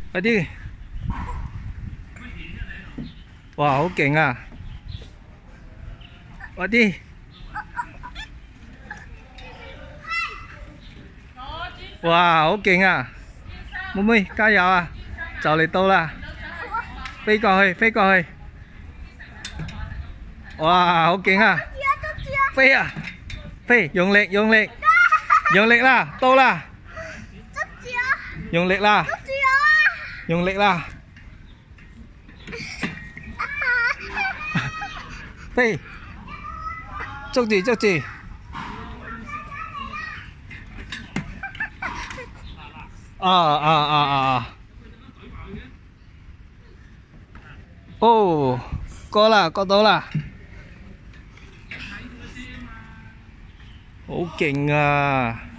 快啲！哇，好勁啊！快啲！哇，好勁啊！妹妹加油啊！就嚟到啦！飛過去，飛過去！哇，好勁啊！飛啊！飛，用力，用力，用力啦！到啦！用力啦！用力啦！飛，捉住，捉住！哦，過啦，過到啦，好勁啊！